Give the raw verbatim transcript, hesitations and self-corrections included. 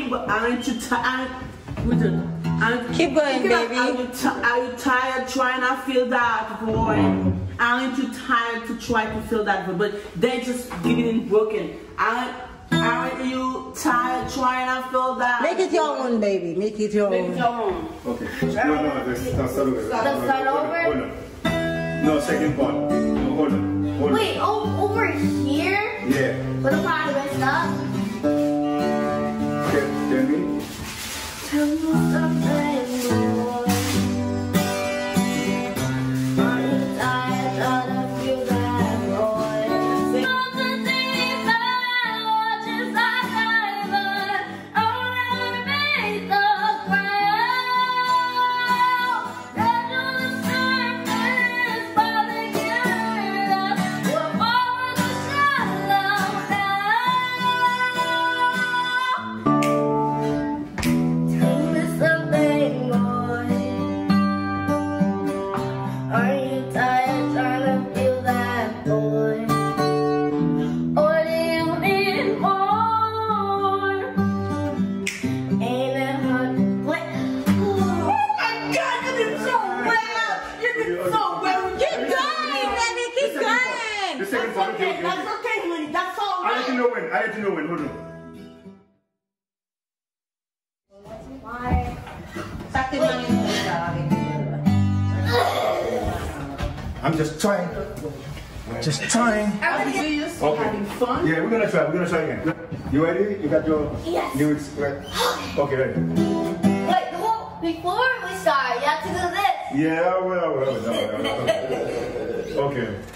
working, but aren't you tired? Keep going, baby. Are you, are you tired trying to fill that void? Aren't you tired to try to fill that void? But they're just giving it broken. Aren't, aren't you tired trying to fill that? Make it your own, baby. Make it your Make own. it your own. Okay. No, no, let's start over. Let's start over? Hold on. No, second part. No, hold on. Hold Wait, on. oh, over here? Yeah. But the part messed up? Okay, tell me. Tell me something more. Are you tired of the feel that void? Something deep that watches like diamond. Underneath the ground. Gradually surface by the years. We're over the shallow now. Tell me something more. Are you tired trying to feel that void? Or do you need more? Ain't it hard to play? Oh my God, you did so well! You did so well! Keep going, baby. Keep going. The second part. Okay, okay, That's okay. okay, honey. That's all I let you right. know when. I let you know when. Hold on. Why? I'm just trying. Just trying. Are you Okay. having fun? Yeah, we're gonna try. We're gonna try again. You ready? You got your Yes. lyrics right? Okay, ready. Wait, well, before we start, you have to do this. Yeah, well, well, well, well, well. Okay.